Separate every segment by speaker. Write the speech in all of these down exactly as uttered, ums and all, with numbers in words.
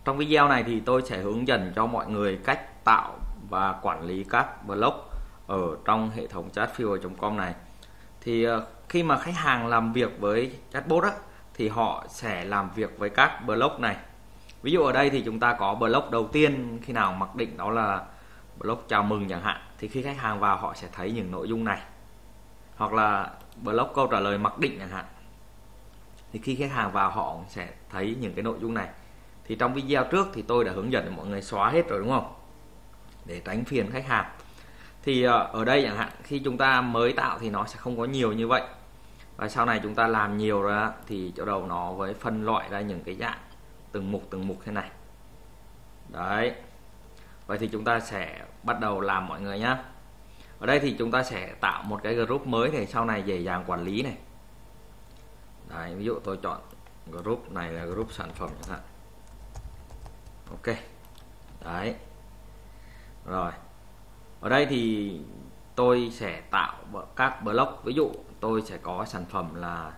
Speaker 1: Trong video này thì tôi sẽ hướng dẫn cho mọi người cách tạo và quản lý các blog ở trong hệ thống chatfuel chấm com này. Thì khi mà khách hàng làm việc với chatbot á, thì họ sẽ làm việc với các blog này. Ví dụ ở đây thì chúng ta có blog đầu tiên khi nào mặc định đó là blog chào mừng chẳng hạn, thì khi khách hàng vào họ sẽ thấy những nội dung này. Hoặc là blog câu trả lời mặc định chẳng hạn, thì khi khách hàng vào họ sẽ thấy những cái nội dung này. Thì trong video trước thì tôi đã hướng dẫn mọi người xóa hết rồi đúng không, để tránh phiền khách hàng. Thì ở đây chẳng hạn khi chúng ta mới tạo thì nó sẽ không có nhiều như vậy, và sau này chúng ta làm nhiều ra thì chỗ đầu nó với phân loại ra những cái dạng từng mục từng mục thế này đấy. Vậy thì chúng ta sẽ bắt đầu làm mọi người nhé. Ở đây thì chúng ta sẽ tạo một cái group mới để sau này dễ dàng quản lý này đấy. Ví dụ tôi chọn group này là group sản phẩm chẳng hạn. Ok đấy. Rồi ở đây thì tôi sẽ tạo các blog. Ví dụ tôi sẽ có sản phẩm là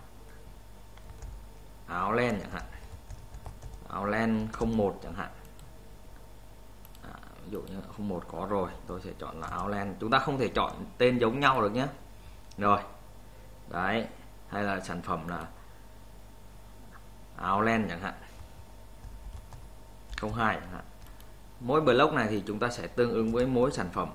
Speaker 1: áo len chẳng hạn, áo len không một chẳng hạn. À, ví dụ như không một có rồi, tôi sẽ chọn là áo len. Chúng ta không thể chọn tên giống nhau được nhé. Rồi đấy, hay là sản phẩm là áo len chẳng hạn, không hai chẳng hạn. Mỗi blog này thì chúng ta sẽ tương ứng với mỗi sản phẩm.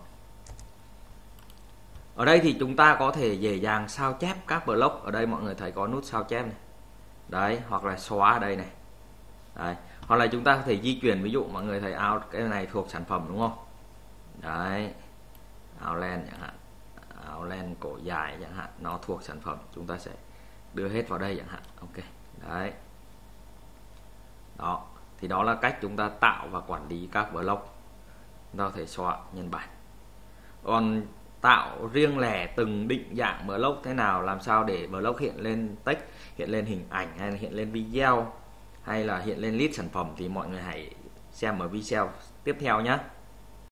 Speaker 1: Ở đây thì chúng ta có thể dễ dàng sao chép các blog. Ở đây mọi người thấy có nút sao chép này đấy, hoặc là xóa ở đây này đấy. Hoặc là chúng ta có thể di chuyển. Ví dụ mọi người thấy áo cái này thuộc sản phẩm đúng không đấy, áo len chẳng hạn, áo len cổ dài chẳng hạn, nó thuộc sản phẩm, chúng ta sẽ đưa hết vào đây chẳng hạn. Ok đấy. Đó thì đó là cách chúng ta tạo và quản lý các blog. Chúng ta có thể xóa nhân bản. Còn tạo riêng lẻ từng định dạng blog thế nào, làm sao để blog hiện lên text, hiện lên hình ảnh, hay là hiện lên video, hay là hiện lên list sản phẩm, thì mọi người hãy xem ở video tiếp theo nhé.